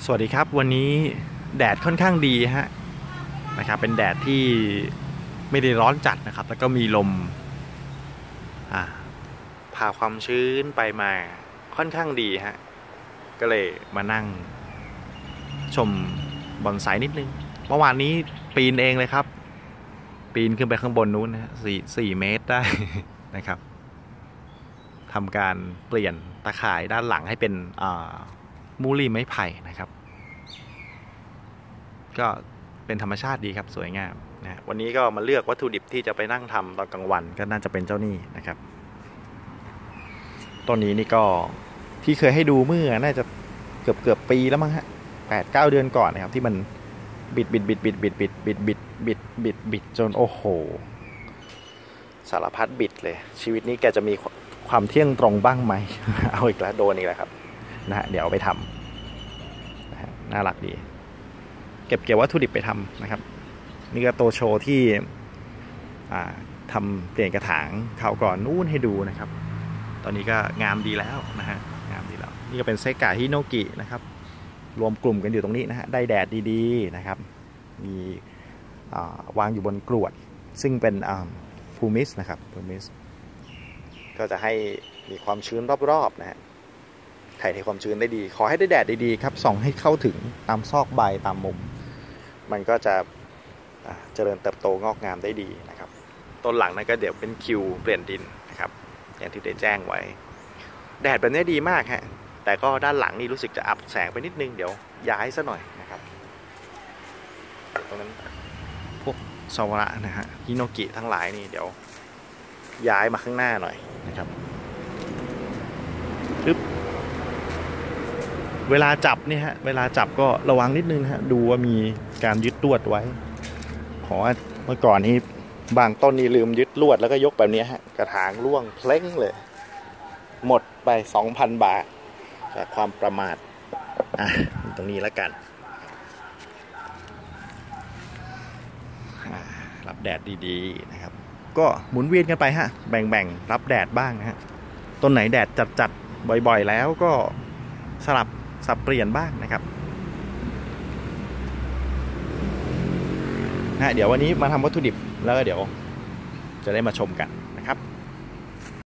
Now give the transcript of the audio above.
สวัสดีครับวันนี้แดดค่อนข้างดีฮะนะครับเป็นแดดที่ไม่ได้ร้อนจัดนะครับแล้วก็มีลมพาความชื้นไปมาค่อนข้างดีฮะก็เลยมานั่งชมบอนไซนิดนึงเมื่อวานนี้ปีนเองเลยครับปีนขึ้นไปข้างบนนู้นนะสี่เมตรได้ นะครับทำการเปลี่ยนตะข่ายด้านหลังให้เป็นมูลี่ไม้ไผ่นะครับก็เป็นธรรมชาติดีครับสวยงามนะวันนี้ก็มาเลือกวัตถุดิบที่จะไปนั่งทำตอนกลางวันก็น่าจะเป็นเจ้านี่นะครับต้นนี้นี่ก็ที่เคยให้ดูเมื่อน่าจะเกือบปีแล้วมั้งฮะ8-9 เดือนก่อนนะครับที่มันบิดจนโอ้โหสารพัดบิดเลยชีวิตนี้แกจะมีความเที่ยงตรงบ้างไหม เอาอีกแล้วโดนอีกแล้วครับนะฮะเดี๋ยวเอาไปทำนะฮะน่ารักดีเก็บวัตถุดิบไปทำนะครับนี่ก็โตโชว์ที่ทำเปลี่ยนกระถางคราวก่อนนู้นให้ดูนะครับตอนนี้ก็งามดีแล้วนะฮะงามดีแล้วนี่ก็เป็นเซกะฮิโนกินะครับรวมกลุ่มกันอยู่ตรงนี้นะฮะได้แดดดีๆนะครับมีวางอยู่บนกรวดซึ่งเป็นพูมิสนะครับพูมิสก็จะให้มีความชื้นรอบๆนะฮะถ่ายเทความชื้นได้ดีขอให้ได้แดดดีๆครับส่องให้เข้าถึงตามซอกใบตามมุมมันก็จะเจริญเติบโตงอกงามได้ดีนะครับต้นหลังนั้นก็เดี๋ยวเป็นคิวเปลี่ยนดินนะครับอย่างที่ได้แจ้งไว้แดดแบบนี้ดีมากฮะแต่ก็ด้านหลังนี่รู้สึกจะอับแสงไปนิดนึงเดี๋ยวย้ายซะหน่อยนะครับตรงนั้นพวกซาวระนะฮะฮิโนกิทั้งหลายนี่เดี๋ยวย้ายมาข้างหน้าหน่อยนะครับปึ๊บเวลาจับเนี่ยฮะเวลาจับก็ระวังนิดนึงฮะดูว่ามีการยึดลวดไว้เพราะว่าเมื่อก่อนนี้บางต้นนี่ลืมยึดลวดแล้วก็ยกแบบนี้ฮะกระถางร่วงเพล้งเลยหมดไป 2,000 บาทจากความประมาทตรงนี้แล้วกันรับแดดดีๆนะครับก็หมุนเวียนกันไปฮะแบ่งรับแดดบ้างนะฮะต้นไหนแดดจัดบ่อยๆแล้วก็สับเปลี่ยนบ้างนะครับเดี๋ยววันนี้มาทำวัตถุดิบแล้วก็เดี๋ยวจะได้มาชมกัน